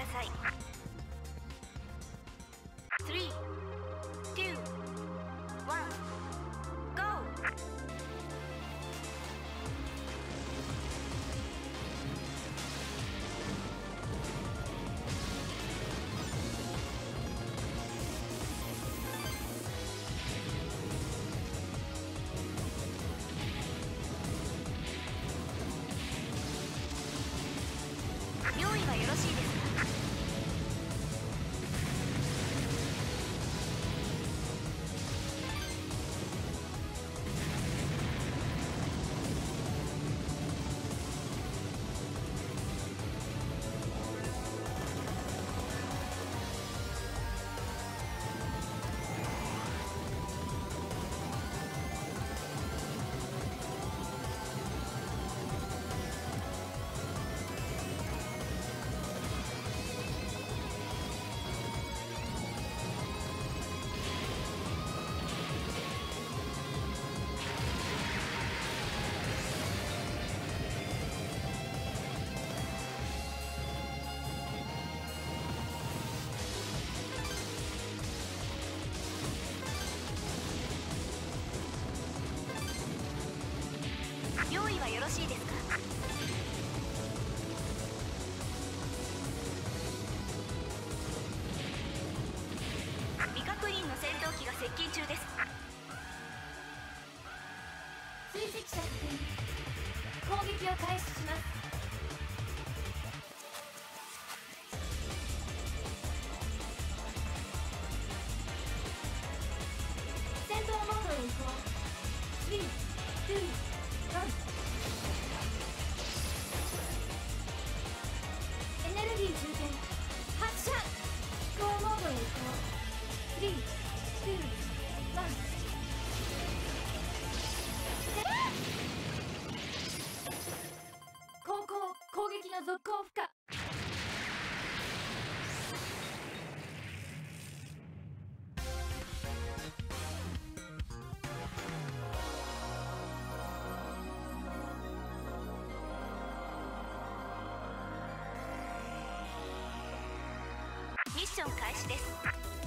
ださい。3、2、1、GO！用意はよろしいですか？用意はよろしいですか？未確認の戦闘機が接近中です。 追跡者確認。攻撃を開始します。戦闘モードへ移行。3、2、1。エネルギー充填。発射。飛行モードへ移行。3、2、1。攻撃の続行不可。 ミッション開始です。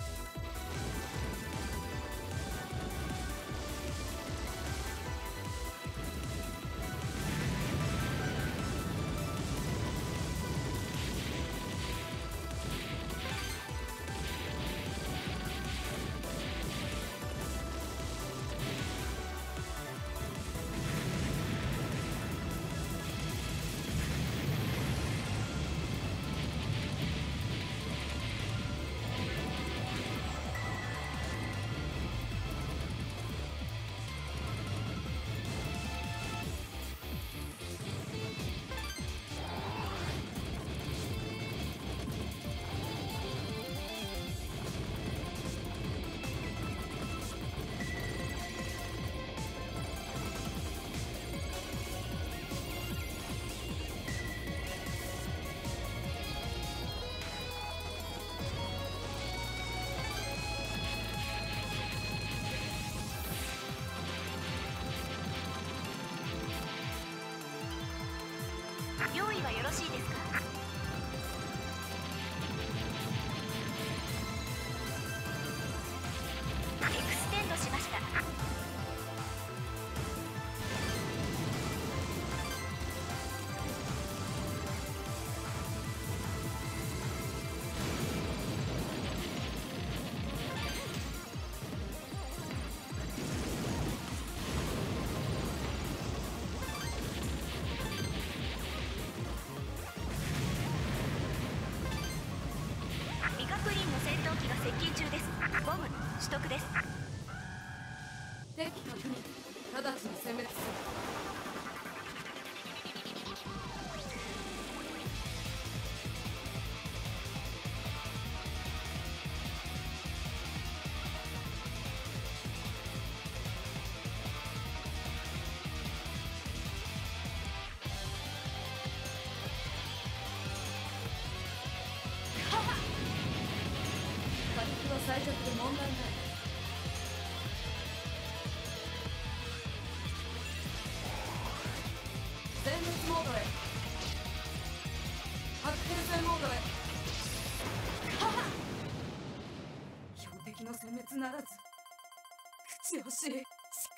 用意はよろしいですか？エクステンドしました。未確認の戦闘機が接近中です。ボム取得です。 敵確認。直ちに殲滅する。火力の最弱で問題ない。 つならず口惜しい。畜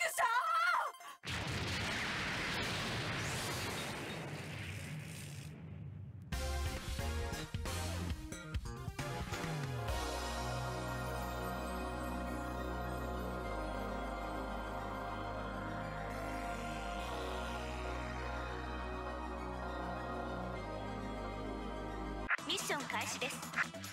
ミッション開始です。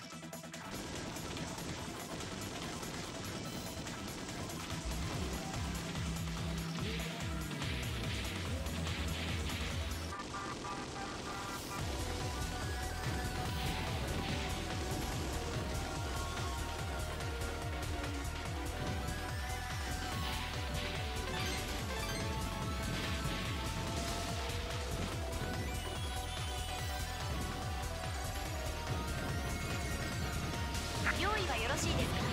用意はよろしいですか？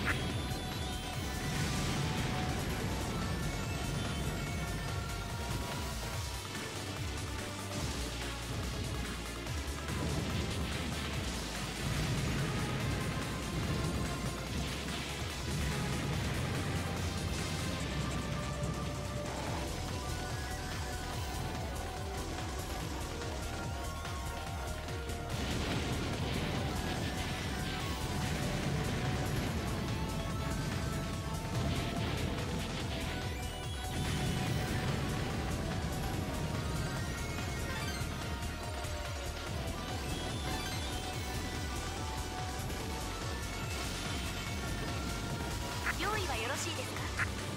用意はよろしいですか？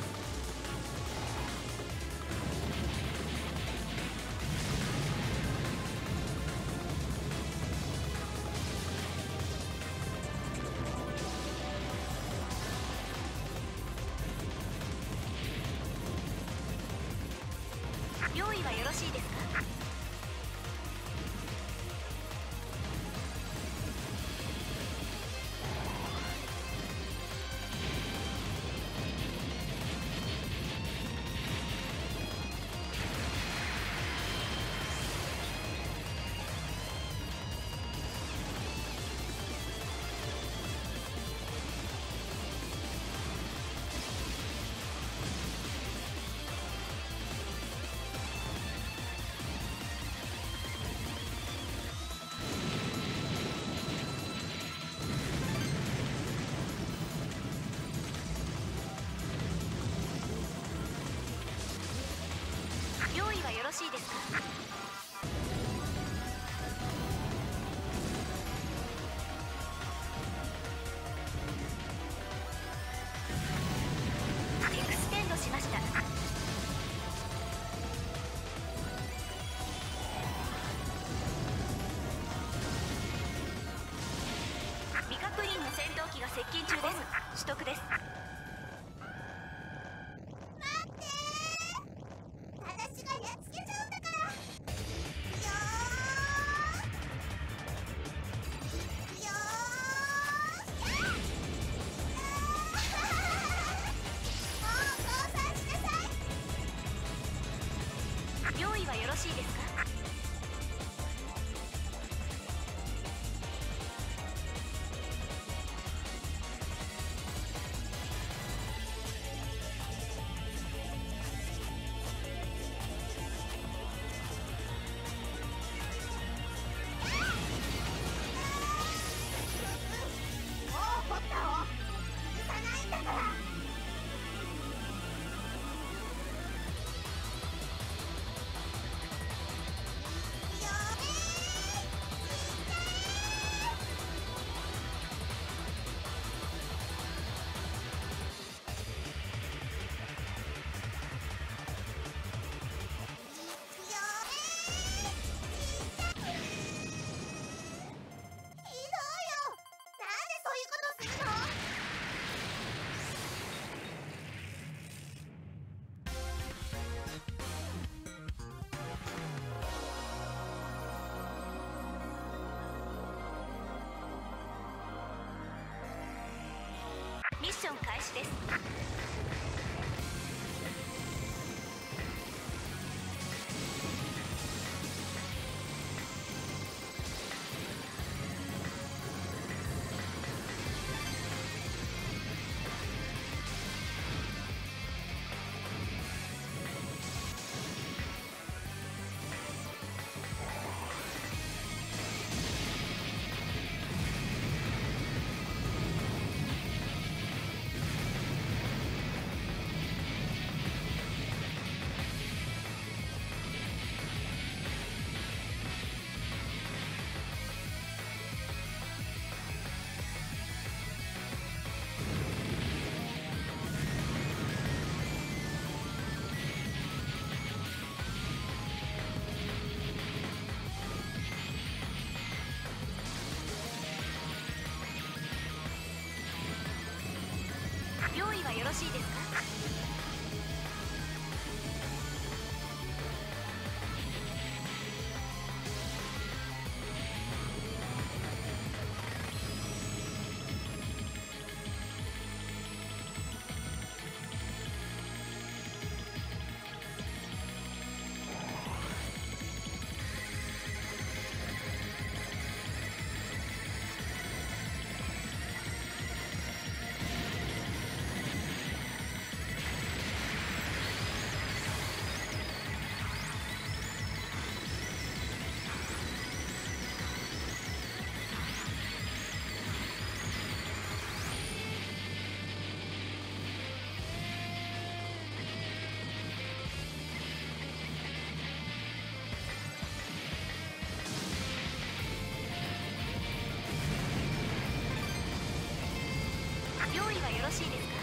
用意はよろしいですか？用意はよろしいですか？エクステンドしました。未確認の戦闘機が接近中です。取得です。用意はよろしいですか？ミッション開始です。 しいですか？用意はよろしいですか？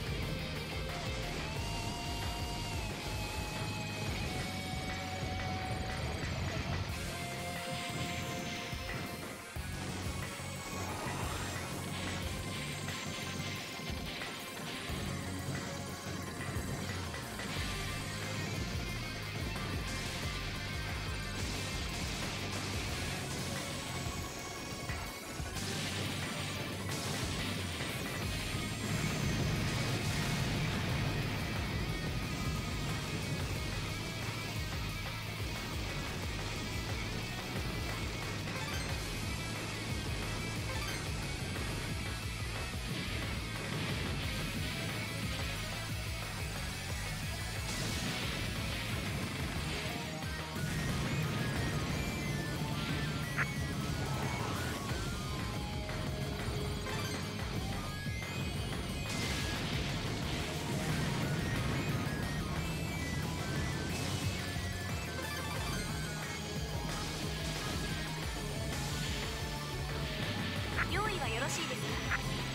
用意はよろしいですか？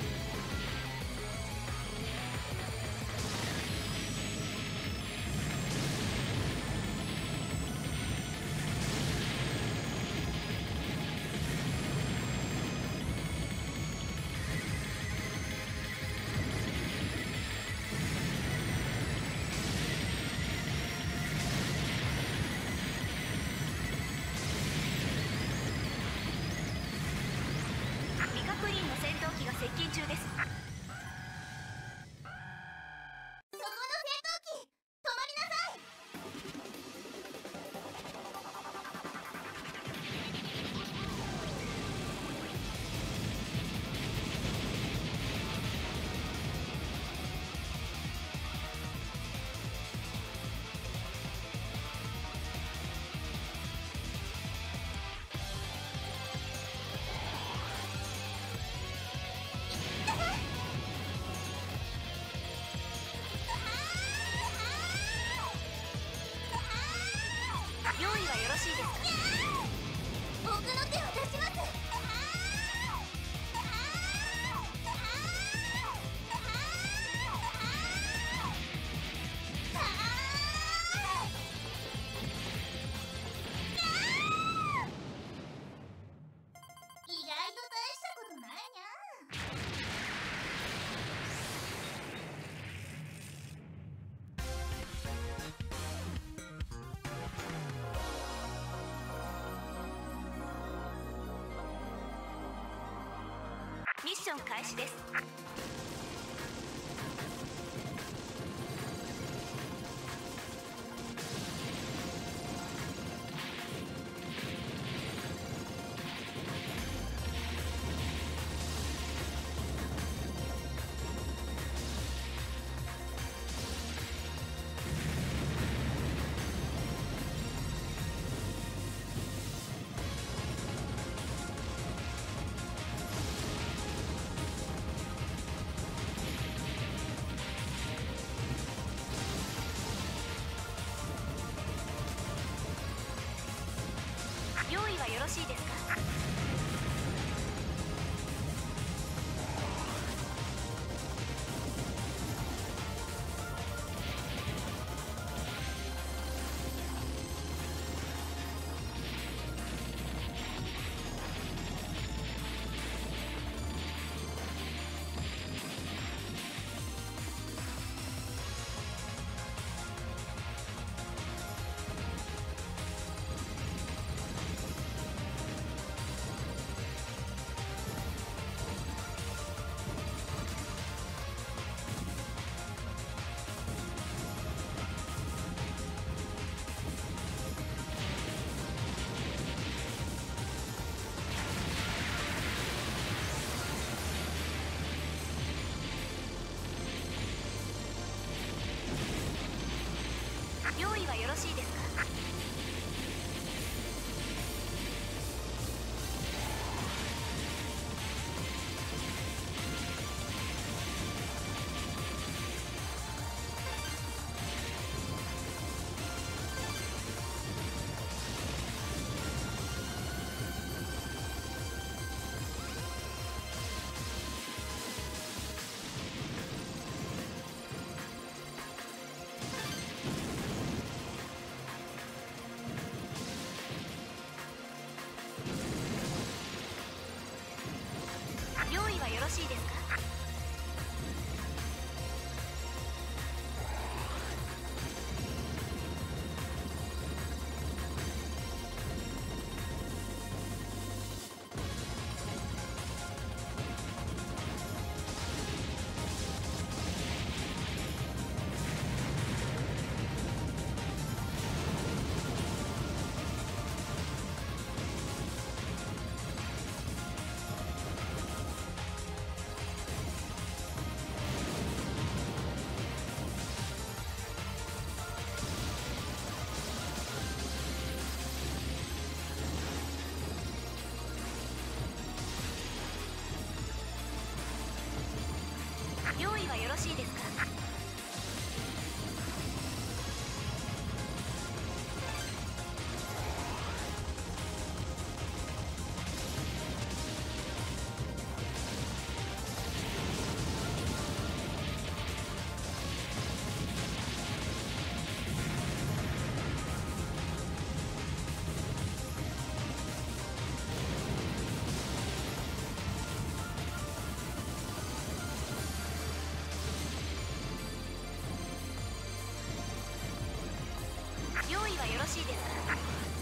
未確認の戦闘機が接近中です。 そこの戦闘機止まりなさい。 用意はよろしいですか？ 僕の手を出します。意外と大したことないにゃ。 ミッション開始です。用意はよろしいですか？ 用意はよろしいですか？用意はよろしいですか？用意はよろしいですか？用意はよろしいですか？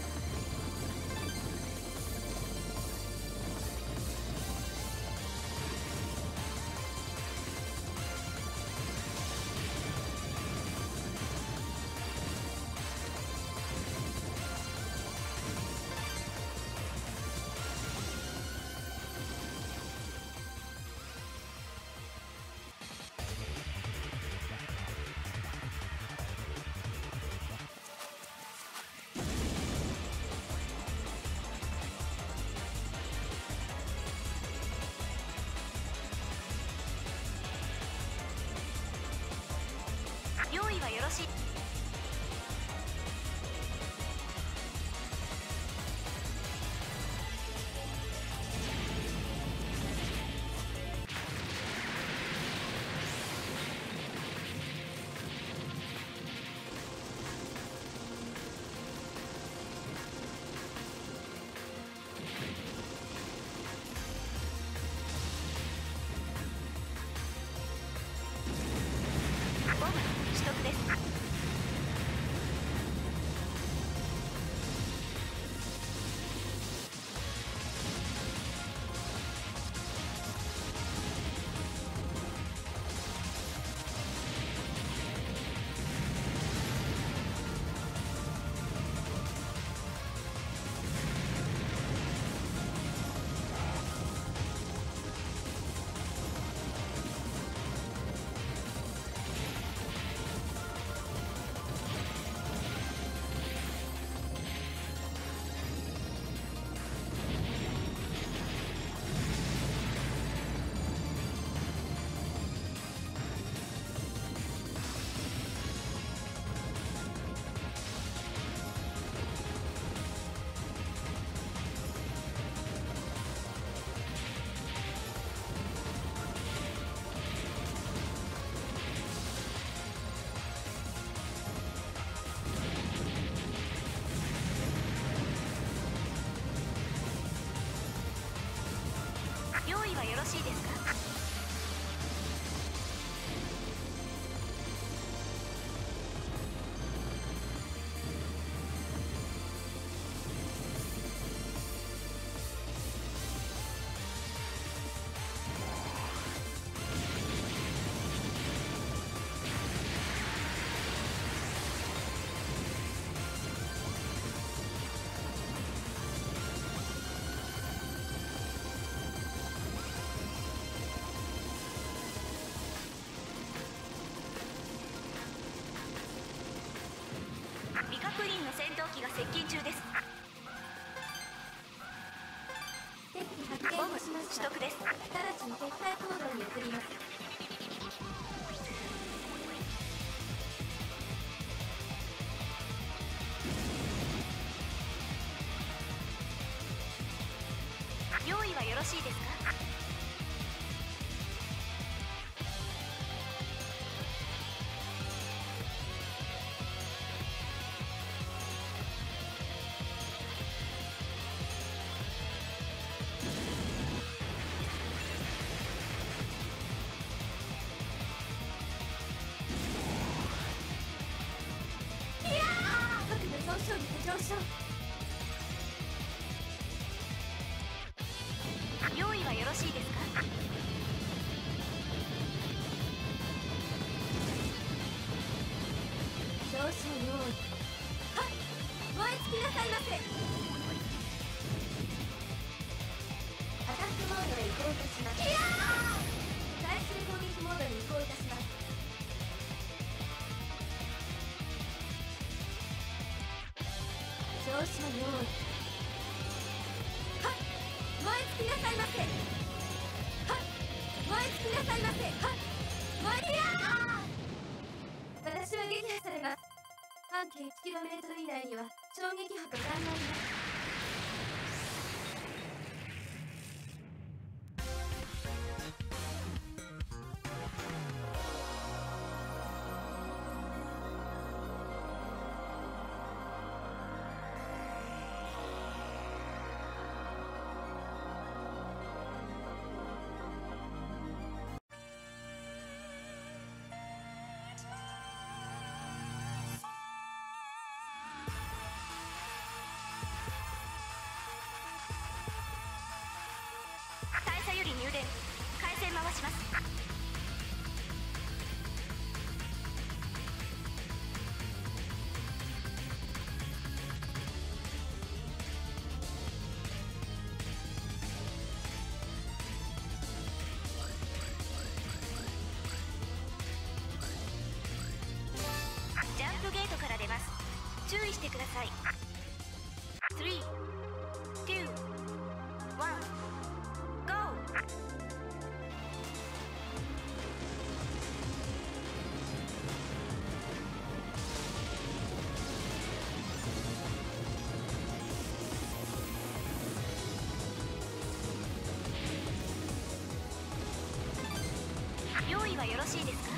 用意はよろしい。ボム取得です。 戦闘機が接近中です。 敵機発ボム見しました。 取得です。 直ちに撤退行動に移ります。 用意はよろしいですか？ 速度上昇率上昇。 用意はよろしいですか？ 上昇用意。はっ、燃え尽きなさいませ。アタックモードへ移行いたします。対する攻撃モードに移行いたします。上昇用意。はっ、燃え尽きなさいませ。はっ、燃え尽きなさいませ。はっ、燃え私は撃破されます。半径 1km 以内には衝撃波と弾があります。 大佐より入電。回線回します。ジャンプゲートから出ます。注意してください。3、2、1、GO！用意はよろしいですか？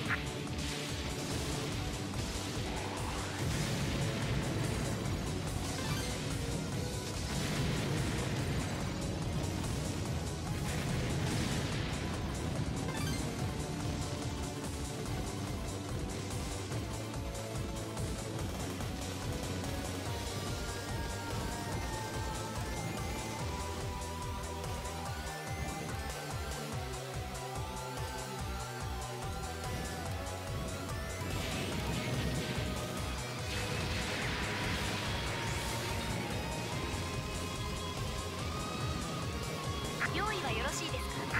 用意はよろしいですか？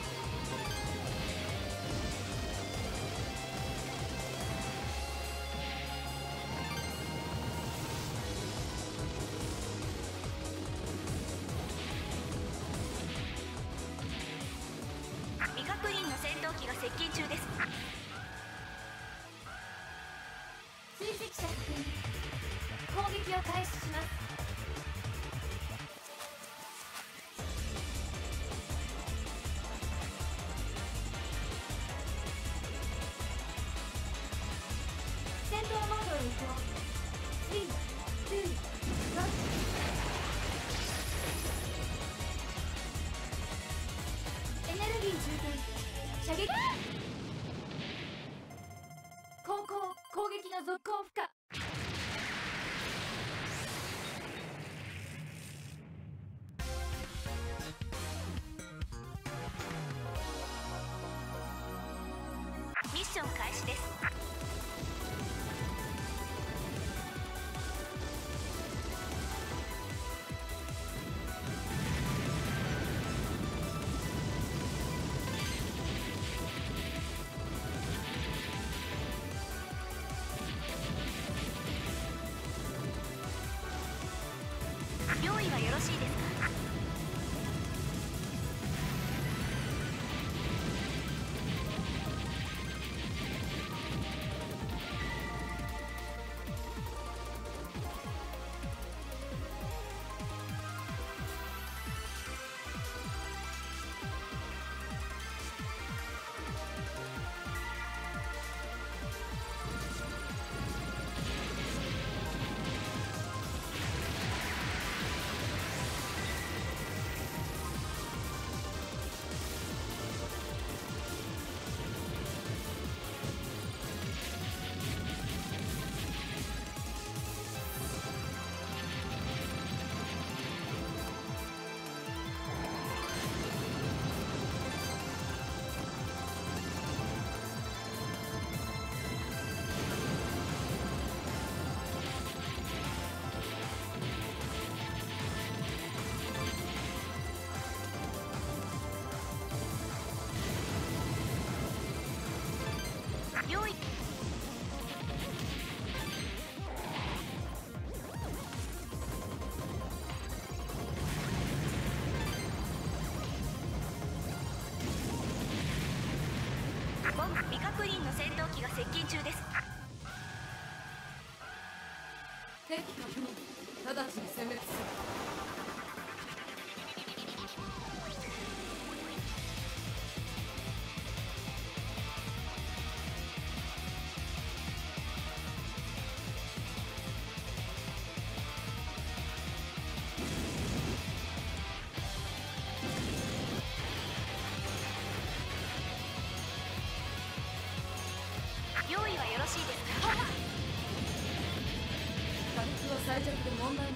未確認の戦闘機が接近中です。 追跡者確認。攻撃を開始します。戦闘モードへ移行。3、2、1。エネルギー充填。射撃。攻撃の続行不可。 ミッション開始です。 ろしいですか？用意。本未確認の戦闘機が接近中です。 敵確認、直ちに殲滅する。 用意はよろしいですか？ 火力は最弱で問題ない。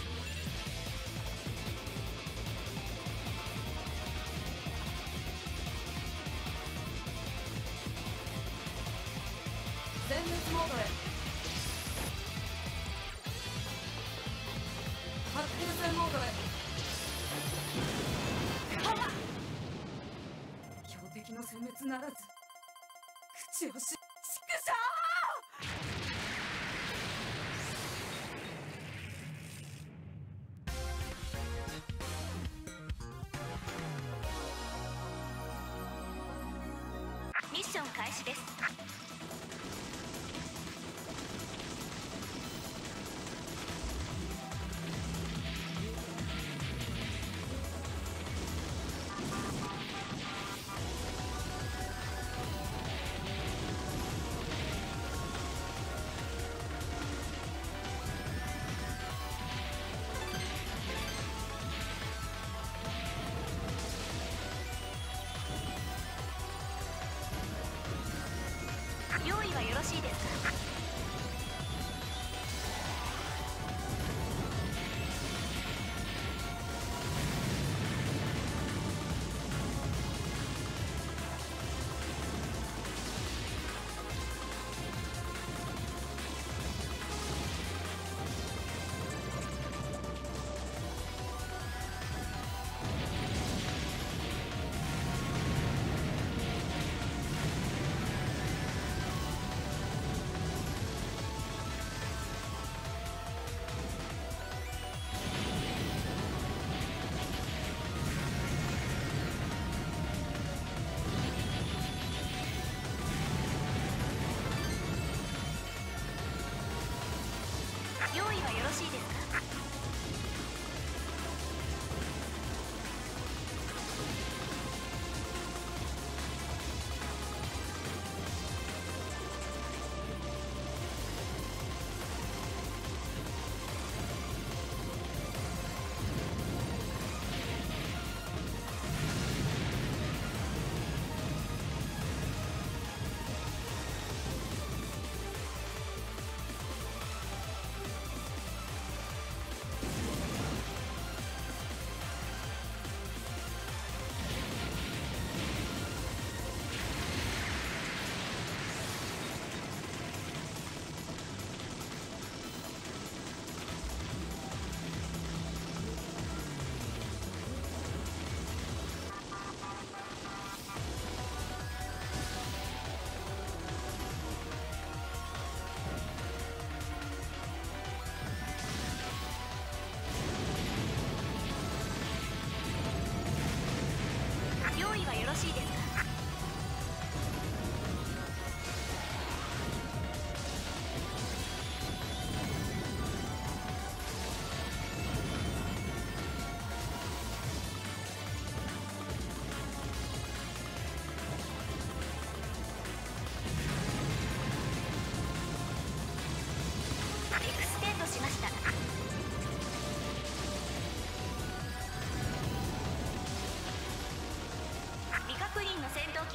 全滅モードへ。発空戦モードへ。標的の殲滅ならず口をし縮小。 ミッション開始です。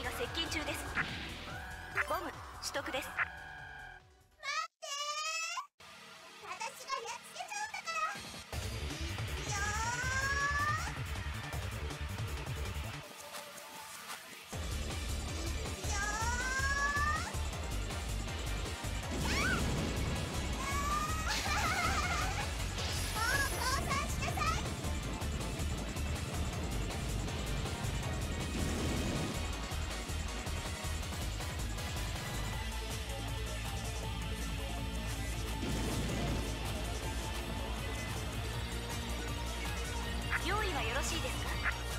機が接近中です。ボム取得です。用意はよろしいですか？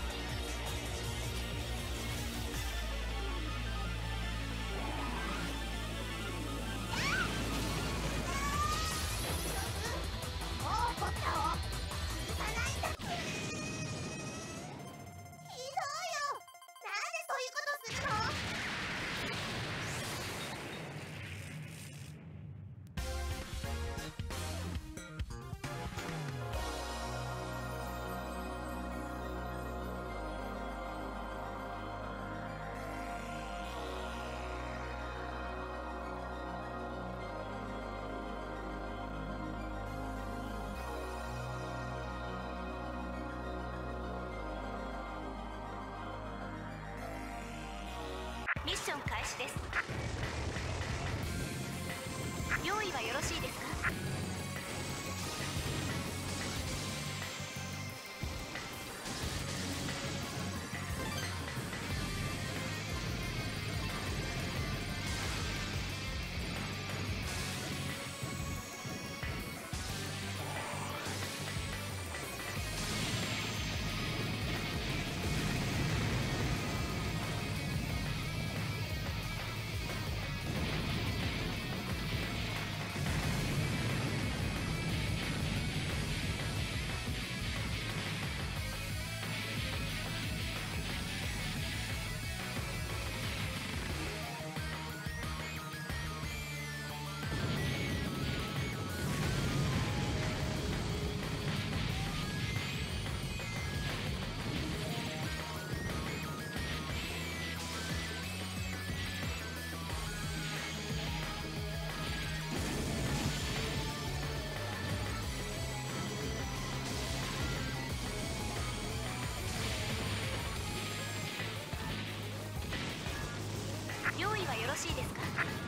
ミッション開始です。用意はよろしいですか？用意はよろしいですか？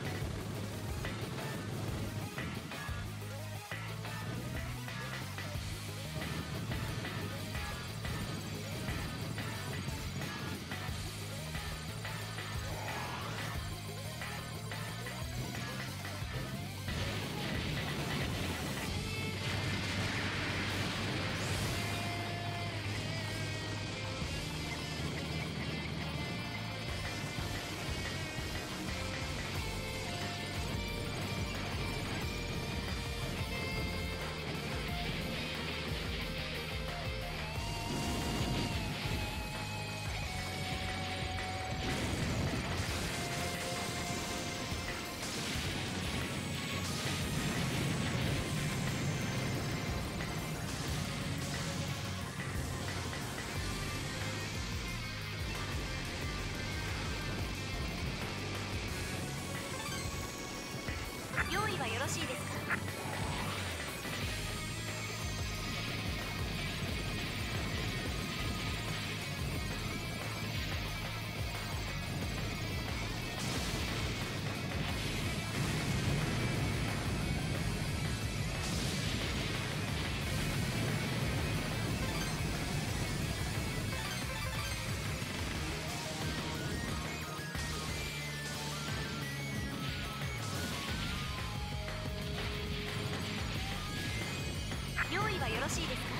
用意はよろしいですか？用意はよろしいですか？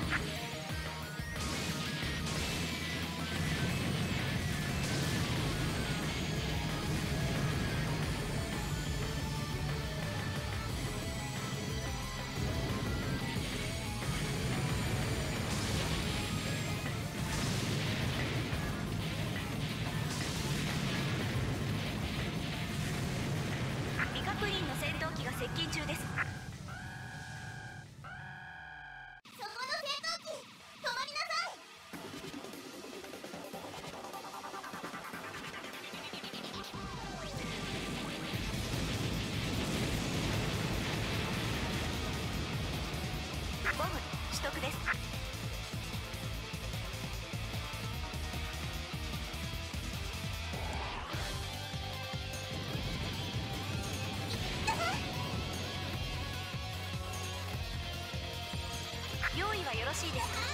未確認の戦闘機が接近中です。 ボム取得です。用意はよろしいですか？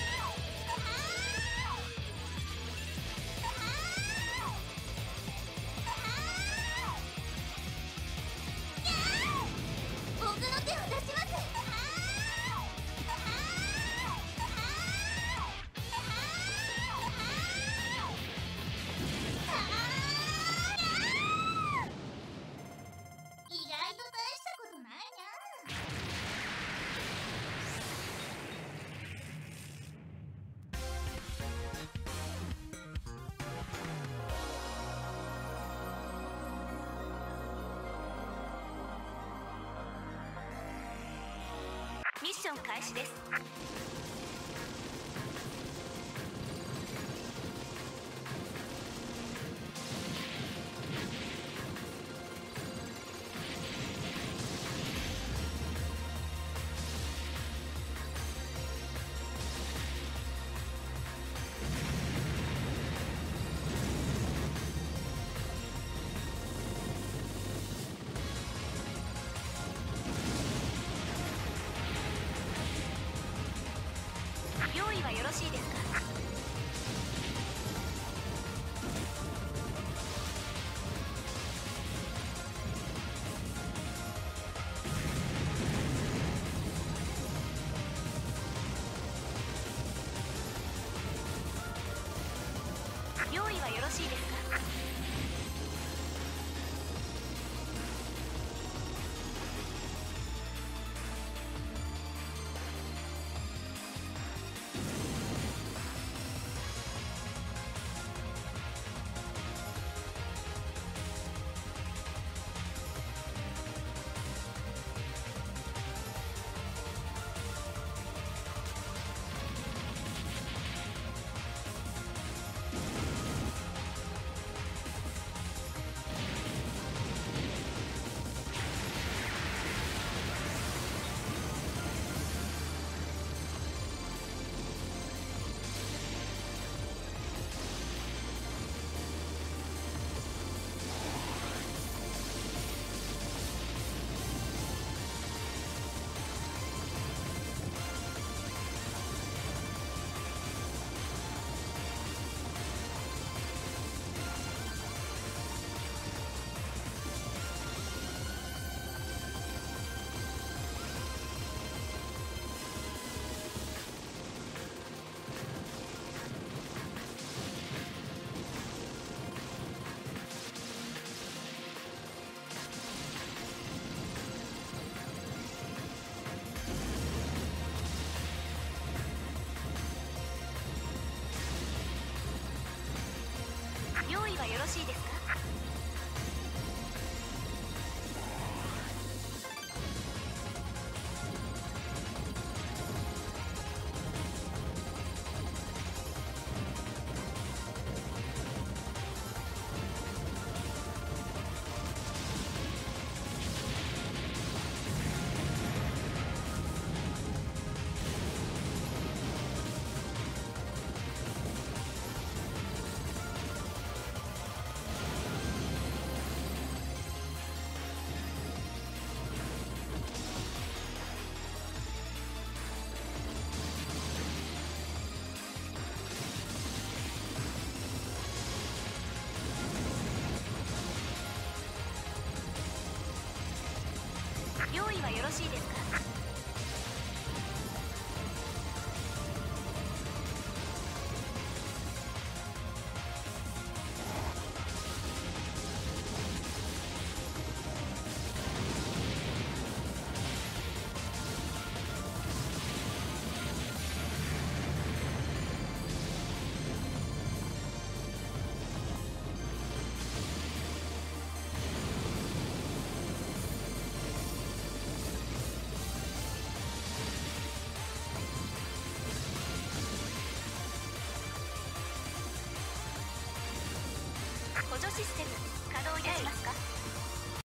僕の手を出します。意外と大したことないな。 ミッション開始です。用意はよろしいですか？用意はよろしいですか？用意はよろしいですか？用意はよろしいですか？補助システム稼働いたしますか？